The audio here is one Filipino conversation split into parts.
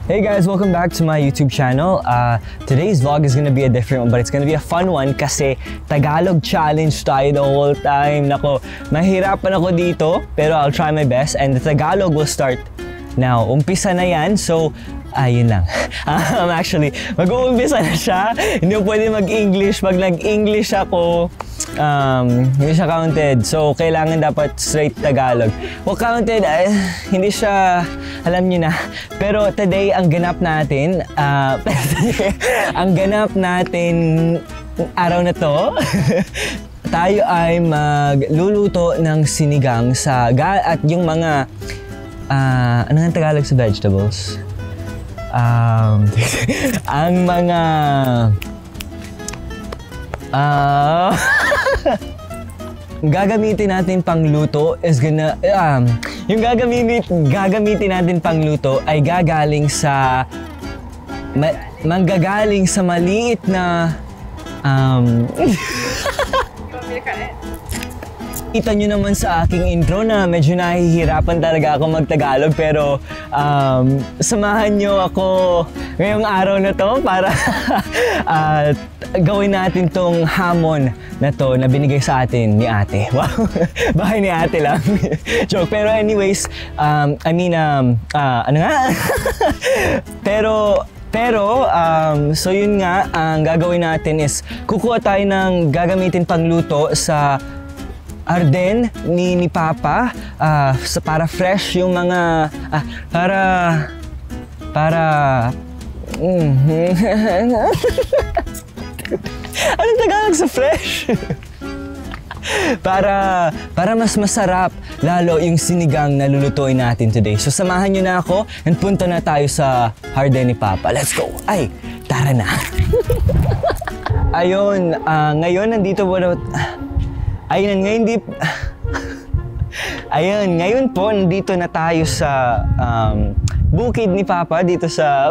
Hey guys, welcome back to my YouTube channel. Today's vlog is gonna be a different one, but it's gonna be a fun one kasi Tagalog challenge tayo the whole time. Nako, mahirapan ako dito, pero I'll try my best and the Tagalog will start now. Umpisa na yan, so yun lang. Actually, mag-uumpisa na siya. Hindi ko pwede mag-English. Pag nag-English ako, hindi siya counted. So, kailangan dapat straight Tagalog. Well, counted, hindi siya, alam nyo na. Pero today, ang ganap natin, araw na to, tayo ay magluluto ng sinigang at yung mga, ano nga Tagalog sa vegetables? Ang mga gagamitin natin pangluto is yung gagamitin natin pangluto ay manggagaling sa maliit na Kita nyo naman sa aking intro na medyo nahihirapan talaga ako mag-Tagalog, pero samahan nyo ako ngayong araw na to para gawin natin tong hamon na to na binigay sa atin ni ate. Wow, bahay ni ate lang. Joke. Pero anyways, ano nga? So yun nga, ang gagawin natin is kukuha tayo ng gagamitin pangluto sa Arden ni Papa para fresh yung mga Anong Tagalog sa fresh? para mas masarap lalo yung sinigang na lulutuin natin today. So samahan nyo na ako and punta na tayo sa Arden ni Papa. Let's go! Ay, tara na! Ayun, ngayon nandito po na... ngayon po, nandito na tayo sa bukid ni Papa, dito sa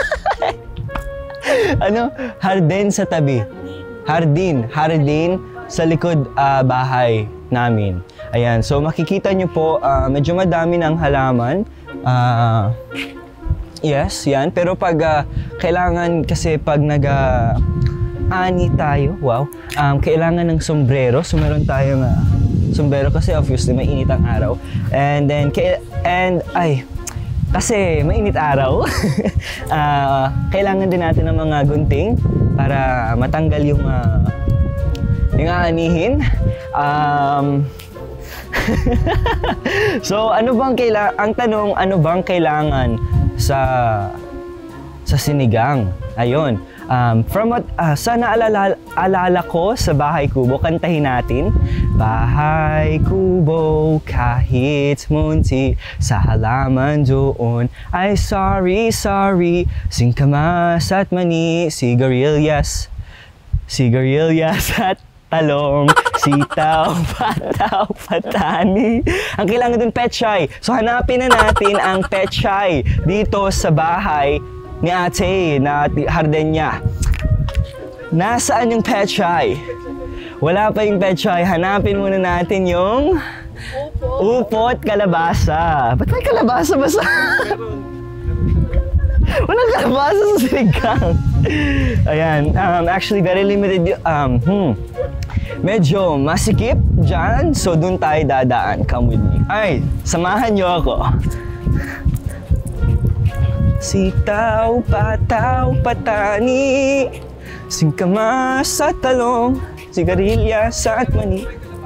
Hardin sa tabi. Hardin sa likod bahay namin. Ayan, so makikita nyo po, medyo madami ng halaman. Yes, yan. Pero pag kailangan kasi pag ani tayo, wow, kailangan ng sombrero. So meron tayong sombrero kasi obviously mainit ang araw. And then, kasi mainit araw, kailangan din natin ng mga gunting para matanggal yung aanihin. So ano bang kailangan sa sinigang? Ayun. From what sa naalala ko sa Bahay Kubo, kantahin natin. Bahay Kubo, kahit munti sa halaman doon ay sorry, singkamas at mani, sigarilyas at talong, sitaw, pataw, patani. Ang kailangan dun pechay. So hanapin na natin ang pechay dito sa bahay ni ate na Hardenya. Nasaan yung pechay? Wala pa yung pechay. Hanapin muna natin yung upot kalabasa. Ba't may kalabasa ba sa... Walang kalabasa sa sinigang. Ayan. Actually, very limited medyo masikip dyan. So, dun tayo dadaan. Come with me. Ay, samahan nyo ako. Sitaw, pataw, patani, singkamas at talong, sigarilyas at mani.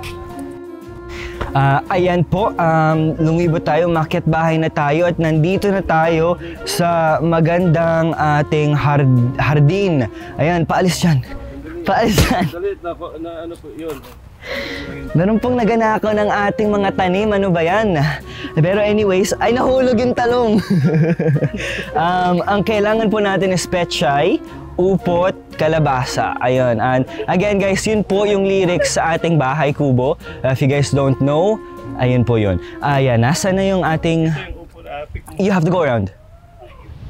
Ayan po, lumibot tayo, makyat bahay na tayo at nandito na tayo sa magandang ating hardin. Ayan, paalis dyan. Paalis dyan. Ano po yun? Meron pong naganakaw ng ating mga tanim, ano ba yan? Pero anyways, ay nahulog yung talong. Ang kailangan po natin is pechay, upot, kalabasa. Ayun. And again guys, yun po yung lyrics sa ating Bahay Kubo. If you guys don't know, ayun po yun. Ayan, nasa na yung ating... You have to go around.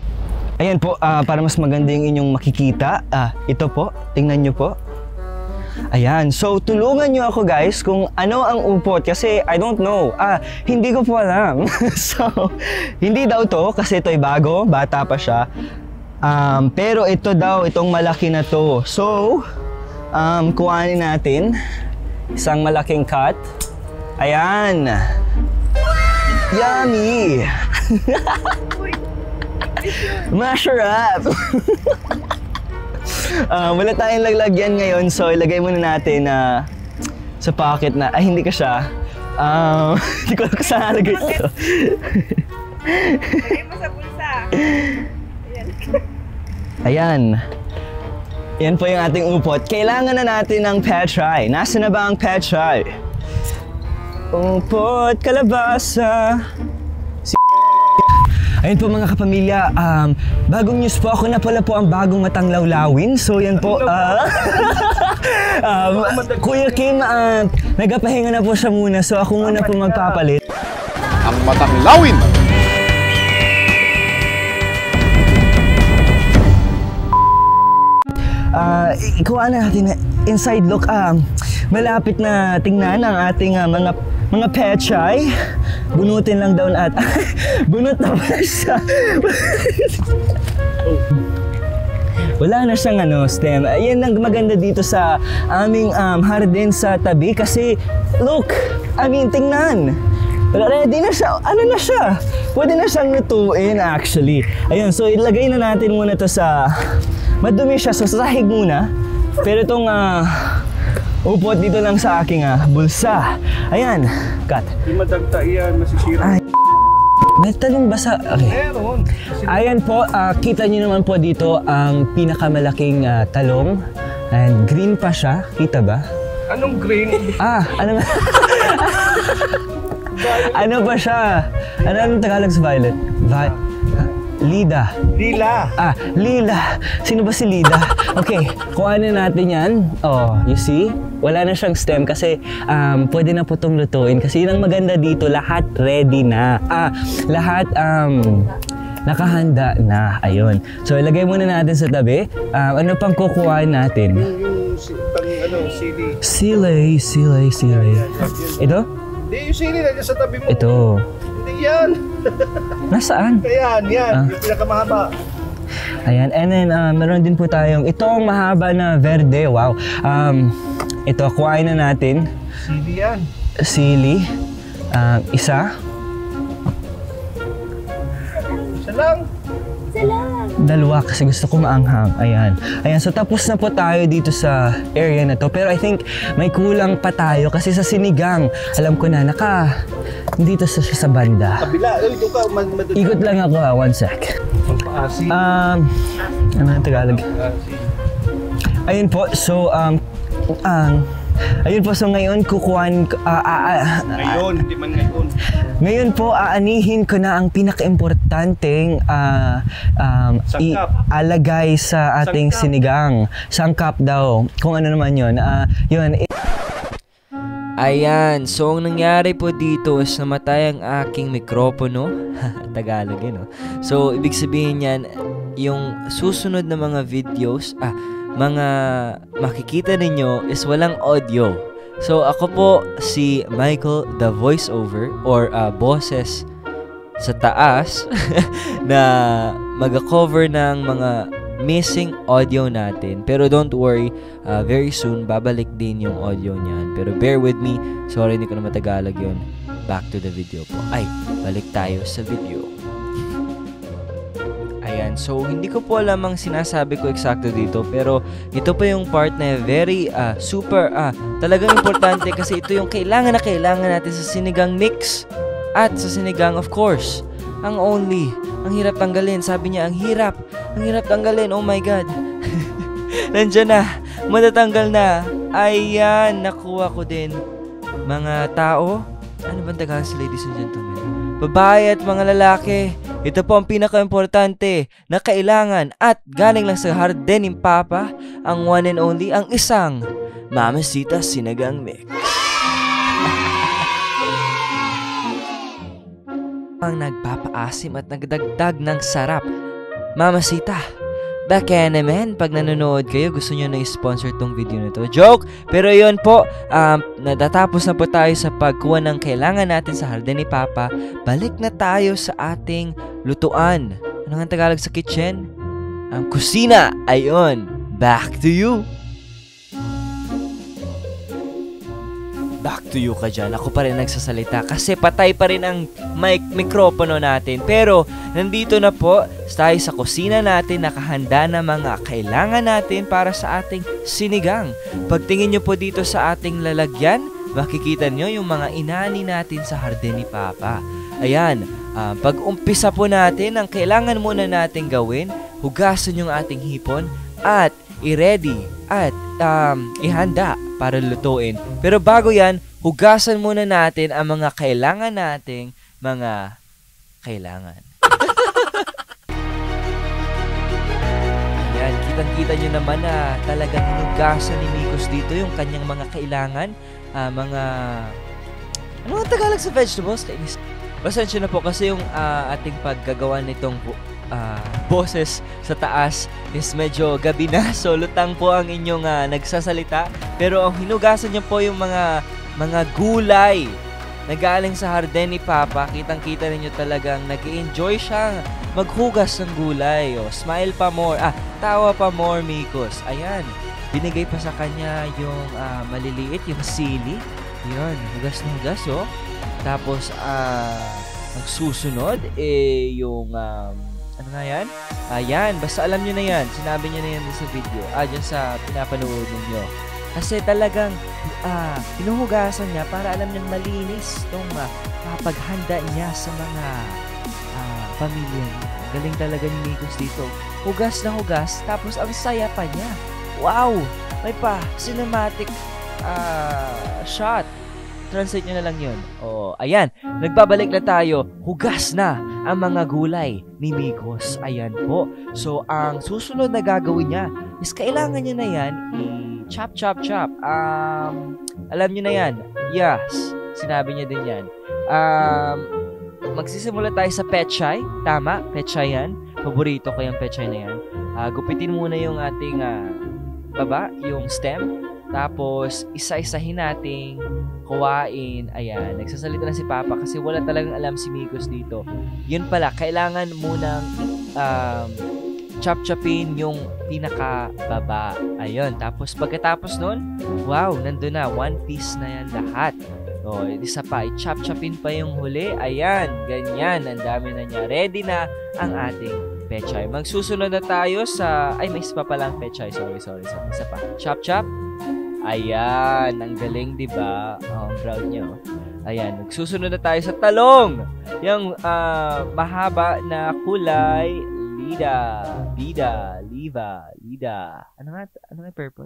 Ayan po, para mas maganda yung inyong makikita. Ito po, tingnan nyo po. Ayan, so tulungan nyo ako guys kung ano ang upot kasi I don't know. Hindi ko po alam. So, hindi daw to kasi ito'y bago, bata pa siya. Pero ito daw, itong malaki na to. So, kuhanin natin. Isang malaking cut. Ayan. Yummy! Masarap! Wala tayong laglagyan ngayon, so ilagay muna natin sa pocket na, ay hindi ka siya. Hindi ko alam kung saan nalagay ito. Lagay mo sa bulsa. Ayan. Yan po yung ating upot. Kailangan na natin ng petri. Nasaan na ba ang petri? Upot, kalabasa. Ayun po mga kapamilya, bagong news po, ako na pala po ang bagong matang lawlawin. So yan po, Kuya Kim, nagapahinga na po siya muna. So ako muna po magpapalit. Ang matang lawin! Ikuha na natin na inside look. Malapit na tingnan ang ating mga pechay. Bunutin lang daw at bunot na ba siya? Wala na siyang stem. Ayan ang maganda dito sa aming hardin sa tabi kasi look, tingnan. Ready na siya. Ano na siya? Pwede na siyang lutuin actually. Ayun, so ilagay na natin muna to sa madumi siya, so sahig muna. Pero itong upot dito lang sa aking bulsa. Ayan, cut. Di madagta yan, masisira. Ay, may talong basa. Okay. Meron. Ayan po, kita nyo naman po dito ang pinakamalaking talong. And green pa siya, kita ba? Anong green? Ano ba? Ano ba siya? Anong Tagalog sa violet? Lida. Lila. Lila. Sino ba si Lida? Okay, kuhanin natin yan. Oh, you see? Wala na siyang stem kasi pwede na po itong lutuin. Kasi yun ang maganda dito, lahat ready na. Lahat nakahanda na. Ayun. So, ilagay muna natin sa tabi. Ano pang kukuhain natin? Yung sili. Sili. Ito? Hindi, yung sili na sa tabi mo. Ito. Hindi yan. Nasaan? Ayan, yan. Yung pinakamahaba. Ayan, and then meron din po tayong itong mahaba na verde, wow. Ito, kuhain na natin. Sili yan. Sili. Isa. Isa lang. Dalawa kasi gusto ko maanghang. Ayan. So tapos na po tayo dito sa area na to. Pero I think may kulang pa tayo kasi sa sinigang, alam ko na, dito siya sa banda. Kabila. Ito ka. Ikot lang ako 1 sec. Pagpaasin. Ano ang Tagalog? Ayun po, so ayun po, so ngayon kukuhan Ngayon, hindi man ngayon. ngayon po aanihin ko na ang pinaka-importanteng alagay sa ating sinigang. Sangkap daw, kung ano naman yun. Ayan, so ang nangyari po dito is namatay ang aking mikropono. Tagalog yun, no? So, ibig sabihin yan, yung susunod na mga videos, mga makikita ninyo is walang audio. So, ako po si Michael, the voiceover or boses sa taas na mag-cover ng mga missing audio natin. Pero don't worry, very soon babalik din yung audio niyan. Pero bear with me, sorry hindi ko na matagalog yun. Back to the video po. Ay, balik tayo sa video. Ayan, so hindi ko po alam ang sinasabi ko eksakto dito, pero ito pa yung part na very super talagang importante kasi ito yung kailangan natin sa sinigang mix at sa sinigang of course. Ang hirap tanggalin. Sabi niya, ang hirap tanggalin. Oh my God. Nandiyan na. Matatanggal na. Ayan, nakuha ko din. Mga tao, ano bang Tagalog sa ladies and gentlemen? Babae at mga lalaki, ito po ang pinaka-importante na kailangan at galing lang sa hardin ni Papa, ang one and only, ang isang Mamacita Sinigang Mix. Ang nagpapaasim at nagdagdag ng sarap. Mamacita, Baka naman, pag nanonood kayo, gusto nyo na i-sponsor tong video na to. Joke! Pero yun po, natatapos na po tayo sa pagkuha ng kailangan natin sa hardin ni Papa. Balik na tayo sa ating lutuan. Ano nga Tagalog sa kitchen? Ang kusina. Ayun. Back to you. Back to you ka dyan. Ako pa rin nagsasalita kasi patay pa rin ang mikropono natin. Pero nandito na po tayo sa kusina natin, nakahanda na mga kailangan natin para sa ating sinigang. Pagtingin nyo po dito sa ating lalagyan, makikita nyo yung mga inani natin sa hardin ni Papa. Ayan, pag umpisa po natin, ang kailangan muna natin gawin, hugasan yung ating hipon at i-ready at ihanda para lutuin. Pero bago yan, hugasan muna natin ang mga kailangan nating mga kailangan. Ayan, kitang-kita nyo naman na talagang hinugasan ni Mikos dito yung kanyang mga kailangan. Ano ang Tagalog sa vegetables? Pasensya na po kasi yung ating paggagawa nitong boses sa taas is medyo gabi na, so lutang po ang inyong nagsasalita. Pero ang hinugasan niyo po yung mga gulay na galing sa hardin ni Papa. Kitang-kita ninyo talagang nag-enjoy siyang maghugas ng gulay. O, smile pa more, tawa pa more, Mikos. Ayan, binigay pa sa kanya yung maliliit, yung sili. Yun, hugas na hugas, oh. Tapos, ang susunod, yung ano nga yan? Ayan, basta alam nyo na yan. Sinabi nyo na yan sa video. Dyan sa pinapanood ninyo. Kasi talagang pinuhugasan niya para alam niyang malinis itong paghanda niya sa mga pamilya niya. Galing talaga ni Mikos dito. Hugas na hugas, tapos ang saya pa niya. Wow! May pa, cinematic shot. Translate nyo na lang yun. Ayan. Nagbabalik na tayo. Hugas na ang mga gulay ni Mikos. Ayan po. So, ang susunod na gagawin niya is kailangan niya na yan chop. Alam niyo na yan. Yes. Sinabi niya din yan. Magsisimula tayo sa pechay. Tama. Pechay yan. Paborito ko yung pechay na yan. Gupitin muna yung ating baba, yung stem. Tapos, isa-isahin nating kuwain. Ayan, nagsasalita na si Papa kasi wala talagang alam si Mikos dito. Yun pala, kailangan munang chop-chopin yung pinaka-baba. Ayun, tapos pagkatapos nun, wow, nandun na, one piece na yan lahat. Isa pa, i-chop-chopin pa yung huli. Ayan, ganyan, ang dami na niya. Ready na ang ating pechay. Magsusunod na tayo sa, may isa pa palang pechay. Sorry. Isa pa. Chop-chop. Ayan, ang galing, diba? Ang proud nyo. Ayan, magsusunod na tayo sa talong. Yung mahaba na kulay, lida. Ano nga purple?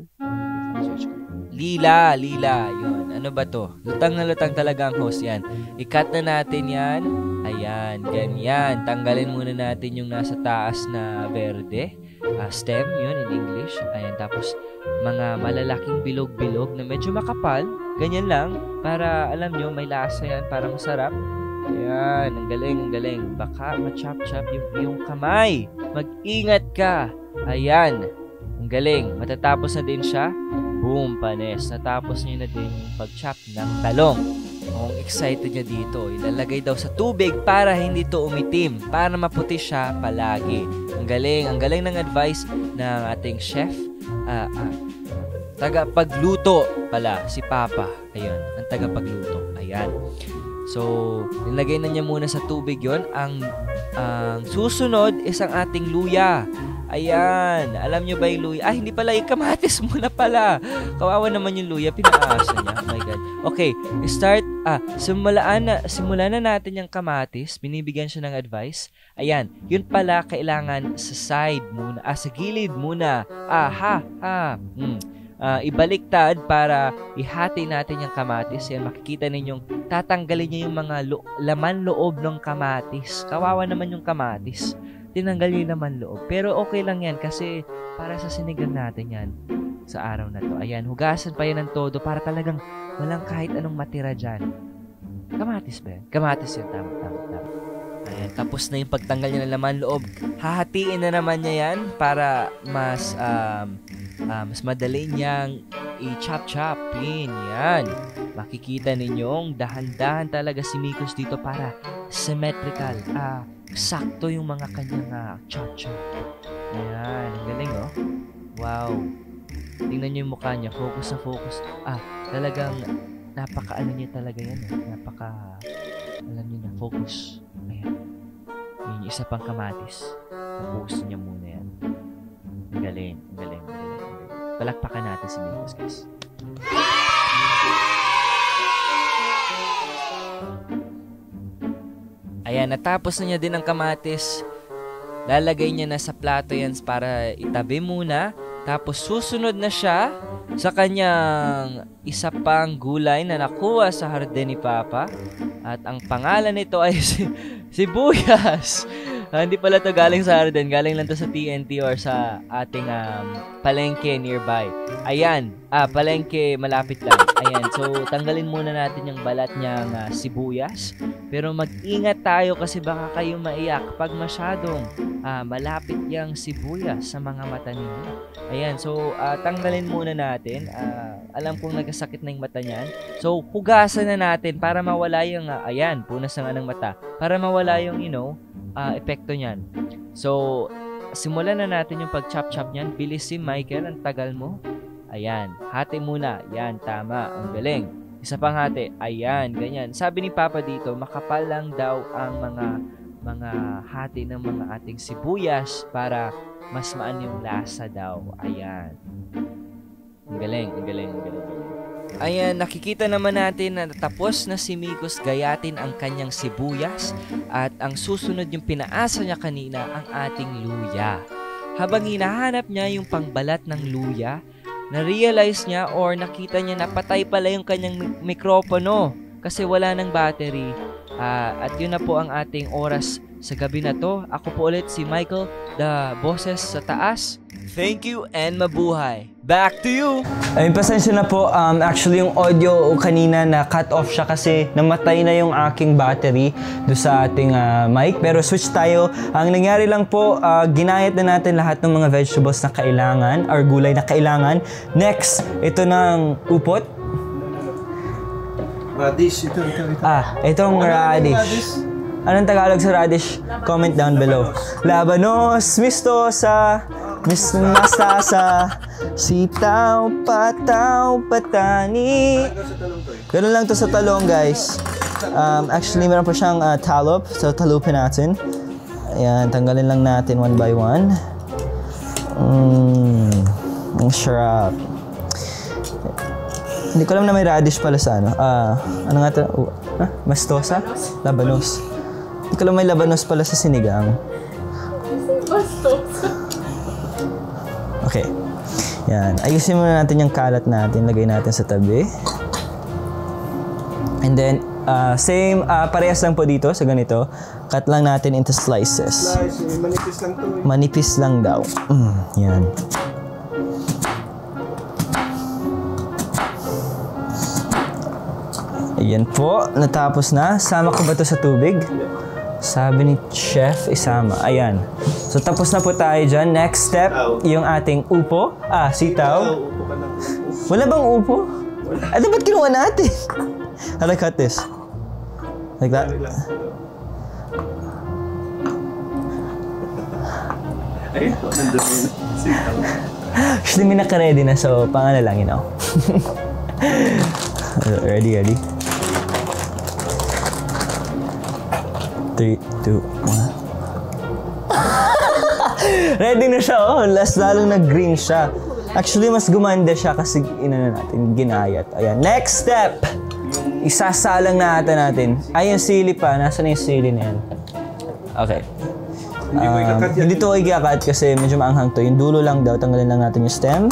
Lila. Yun, ano ba to? Lutang na lutang talaga ang host yan. I-cut na natin yan. Ayan, ganyan. Tanggalin muna natin yung nasa taas na verde. Stem, yun in English. Ayan, tapos mga malalaking bilog-bilog na medyo makapal. Ganyan lang, para alam nyo, may lasa yan, para masarap. Ayan, ang galing. Baka ma-chop-chop yung kamay. Mag-ingat ka. Ayan, ang galing. Matatapos na din siya. Boom, panes. Natapos niyo na din yung pag-chop ng talong. Ang excited niya dito. Ilalagay daw sa tubig para hindi to umitim. Para maputi siya palagi. Ang galing ng advice ng ating chef. Tagapagluto pala, si Papa. Ayun, ang tagapagluto. Ayan. So, nilagay na niya muna sa tubig yon. Ang susunod is ang ating luya. Ayan. Alam nyo ba yung luya? Hindi pala. Yung kamatis muna pala. Kawawa naman yung luya. Pinaasa niya. Oh my God. Okay. Start. Simulan na natin yung kamatis. Binibigyan siya ng advice. Ayan. Yun pala kailangan sa side muna. Sa gilid muna. Ibaliktad para ihati natin yung kamatis. Yan. Makikita ninyong tatanggalin niya yung mga laman loob ng kamatis. Kawawa naman yung kamatis. Tinanggal yung laman loob. Pero okay lang yan kasi para sa sinigang natin yan sa araw na to. Ayan, hugasan pa yan ng todo para talagang walang kahit anong matira dyan. Kamatis ba yan? Kamatis yan. Tama. Ayan, tapos na yung pagtanggal niya ng laman loob. Hahatiin na naman niya yan para mas madali niyang i-chop-chop. Yan. Makikita ninyong dahan-dahan talaga si Mikos dito para symmetrical. Sakto yung mga kanyang chop-chop. Ayan, ang galing oh. Wow. Tingnan niyo yung mukha niya. Focus na focus. Talagang napaka-ano niya talaga yan. Alam niyo na, focus. Ayan. Yung isa pang kamatis. Focus niya muna yan. Ang galing. Palakpakan natin si Mikos, guys. Ayan, natapos na niya din ang kamatis. Lalagay niya na sa plato yan para itabi muna. Tapos susunod na siya sa kanyang isa pang gulay na nakuha sa hardin ni Papa. At ang pangalan nito ay sibuyas. Hindi pala to galing sa hardin. Galing lang to sa TNT or sa ating palengke nearby. Ayan. Palengke malapit lang. Ayan. So, tanggalin muna natin yung balat niyang sibuyas. Pero mag-ingat tayo kasi baka kayo maiyak pag masyadong malapit yung sibuyas sa mga mata ninyo. Ayan. So, tanggalin muna natin. Alam kong nagkasakit na yung mata niyan. So, hugasan na natin para mawala yung, punas na nga ng mata. Para mawala yung, epekto niyan. So, simulan na natin yung pag-chop-chop niyan. Bilis si Michael, ang tagal mo. Ayan, hati muna. Yan, tama. Ang galing. Isa pang hati. Ayan, ganyan. Sabi ni Papa dito, makapal lang daw ang mga hati ng mga ating sibuyas para mas maan yung lasa daw. Ayan. Ang galing. Ayan, nakikita naman natin na tapos na si Mikos gayatin ang kanyang sibuyas at ang susunod yung pinaasa niya kanina ang ating luya. Habang hinahanap niya yung pangbalat ng luya, na-realize niya or nakita niya na patay pala yung kanyang mikropono kasi wala ng battery. At yun na po ang ating oras sa gabi na to. Ako po ulit si Michael, the boses sa taas. Thank you and mabuhay. Back to you! Ayun, pasensya na po. Actually, yung audio kanina na cut off siya kasi namatay na yung aking battery do sa ating mic. Pero switch tayo. Ang nangyari lang po, ginayat na natin lahat ng mga vegetables na kailangan or gulay na kailangan. Next, ito ng upot. Radish, ito. Itong radish. Anong Tagalog sa radish? Comment down below. Labanos, mistosa, mistasa, sitaw, pataw, patani. Ganun lang to sa talong, guys. Actually, meron pa siyang talop. So, talupin natin. Ayan, tanggalin lang natin one by one. Ang sarap. Hindi ko alam na may radish pala sa ano. Ano nga ito? Mastosa? Labanos. Hindi ko alam may labanos pala sa sinigang. Mastosa. Okay. Yan. Ayusin muna natin yung kalat natin. Lagay natin sa tabi. And then, same, parehas lang po dito sa ganito. Cut lang natin into slices. Manipis lang to. Manipis lang daw. Yan. Ayan po, natapos na. Sama ko ba ito sa tubig? Sabi ni Chef, isama. Ayan. So, tapos na po tayo dyan. Next step, yung ating upo. Sitaw. Wala bang upo? Ba't kinuha natin? How do I cut this? Like that? Ayun, nandun yun. Sitaw. Actually, may naka-ready na. So, pangano lang, Ready? 3, 2, 1. Ready na siya, lalong nag-green siya. Actually, mas gumanda siya kasi ginayat. Ayan. Next step! Isasalang natin. Yung sili pa. Nasaan yung sili na yan? Okay. Hindi to i-cut kasi medyo maanghang to. Yung dulo lang daw. Tanggalin lang natin yung stem.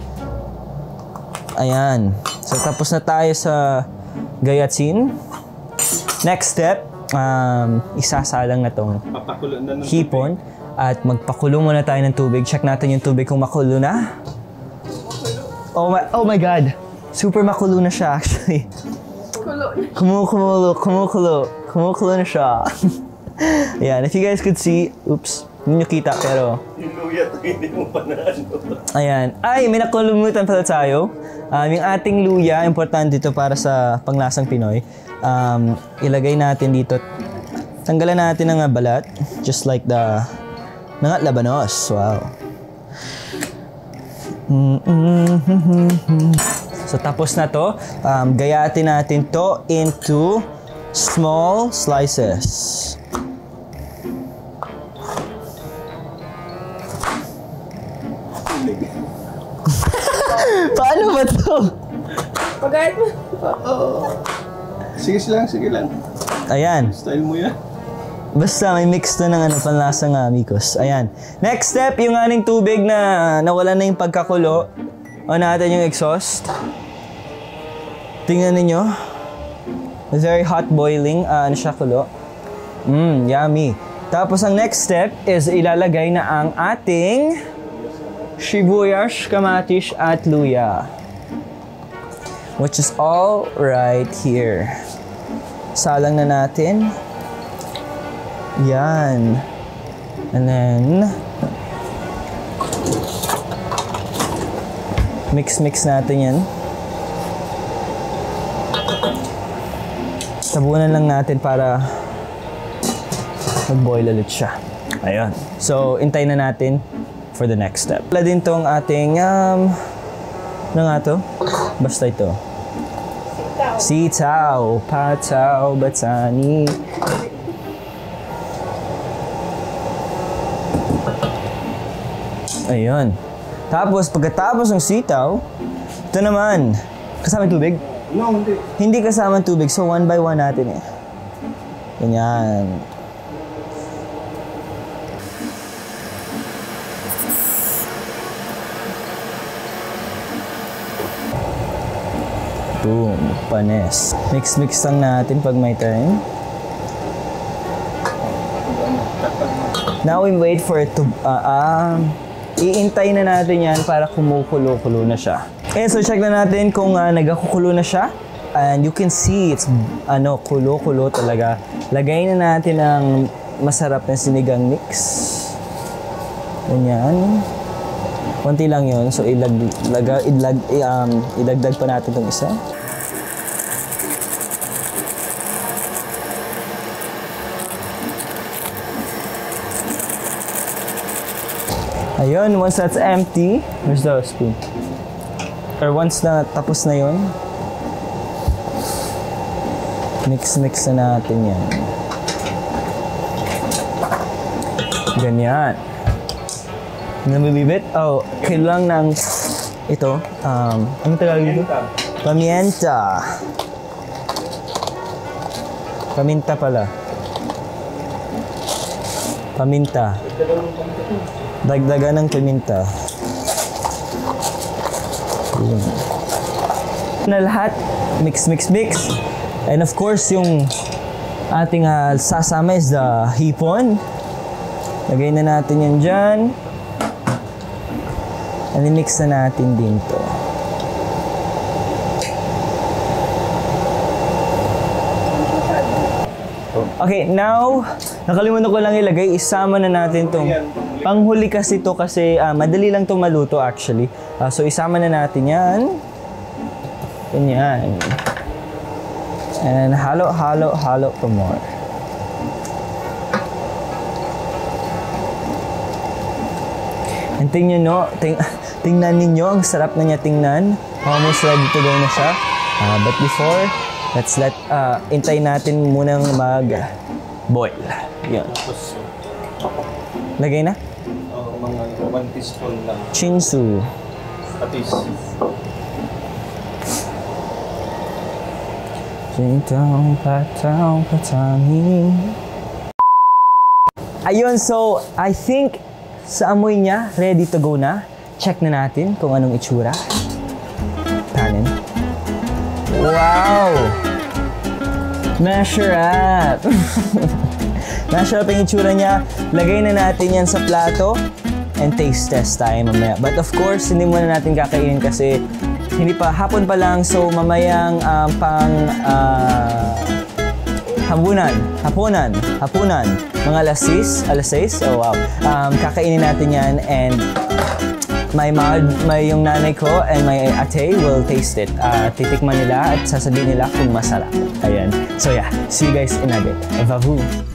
Ayan. So, tapos na tayo sa gayatsin. Next step, isasalang na tong hipon. At magpakulo muna tayo ng tubig. Check natin yung tubig kung makulo na. Oh my God! Super makulo na siya actually. Kumukulo na siya. Ayan, if you guys could see, oops, hindi nyo kita pero... Yung luya to, hindi mo pa na ano. Ayan. Ay, may nakulumutan pala tayo. Yung ating luya, importante ito para sa panglasang Pinoy. Ilagay natin dito. Tanggalan natin ang balat. Just like the... Nangat labanos. Wow. So, tapos na to. Gayatin natin to into small slices. Paano ba to? Pagayat mo. Sige lang, sige lang. Ayan. Style mo yan. Basta may mix na ng panlasang amigos. Ayan. Next step, yung aning tubig na nawala na yung pagkakulo. O natin yung exhaust. Tingnan ninyo. Very hot boiling. Ano siya kulo? Yummy. Tapos ang next step is ilalagay na ang ating sibuyas, kamatis, at luya. Which is all right here. Salang na natin. Yan. And then, mix natin yan. Tabunan lang natin para mag-boil ulit siya. Ayun. So, intay na natin for the next step. Wala din tong ating, ano nga to? Basta ito. Sitaw, pataw, batani. Ayun. Tapos, pagkatapos ng sitaw, ito naman. Kasama yung tubig? No, hindi. Hindi kasama yung tubig. So, one by one natin eh. Ganyan. Boom. Panes. Mix lang natin pag may time. Now we wait for it to... iintay na natin yan para kumukulo-kulo na siya. Okay, so check na natin kung nagkakukulo na siya. And you can see it's kulo-kulo talaga. Lagay na natin ang masarap na sinigang mix. Ganyan. Konti lang yun. So idagdag pa natin itong isa. Ayun, once that's empty, where's the spoon? Or once na tapos na yun, mix na natin yan. Ganyan. Nabibibit? Oh, kailangan ng ito. Anong Tagalog dito? Pamienta. Paminta pala. Paminta. Dagdagan ng paminta. Na lahat, mix. And of course, yung ating sasama is the hipon. Lagay na natin yan dyan. And i-mix na natin din to. Okay, now, nakalimutan ko lang ilagay, isama na natin tong panghuli kasi to kasi madali lang tong maluto actually. So isama na natin yan. Ganyan. And halo for more. And tingnan ninyo, ang sarap na niya tingnan. Almost ready to go na siya. But before, let's intay natin munang mag-boil. Yan. Lagay na? Mga 1 teaspoon lang. Chinsu. Patis. Sintang patang patani. Ayun, so I think sa amoy niya, ready to go na. Check na natin kung anong itsura. Kanin. Wow! Measure up! Measure up yung itsura niya. Lagay na natin yan sa plato. And taste test tayo mamaya. But of course, hindi muna natin kakainin kasi hindi pa, hapon pa lang. So mamayang hapunan. mga alas 6. Oh wow. Kakainin natin yan and may yung nanay ko and my ate will taste it. Titikman nila at sasabihin nila kung masarap. Ayan. So yeah, see you guys in a bit. Vavu!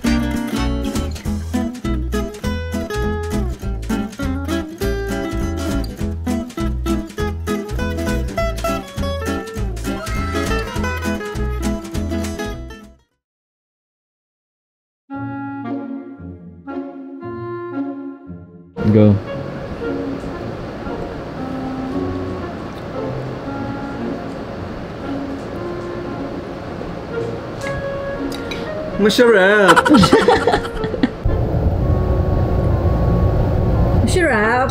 Go. Masarap! Masarap!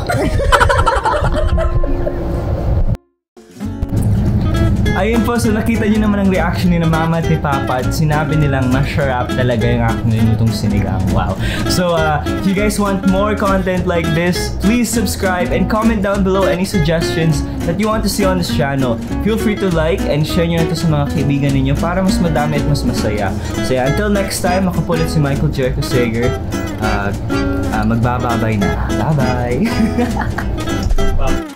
Ayun po, so nakita nyo naman ang reaction ni na mama at ni papa at sinabi nilang masarap talaga yung aking nilutong sinigang. Wow. So, if you guys want more content like this, please subscribe and comment down below any suggestions that you want to see on this channel. Feel free to like and share nyo ito sa mga kaibigan ninyo para mas madami at mas masaya. So yeah, until next time, ako po ulit si Michael Jericho Sager. Magbababay na. Bye-bye!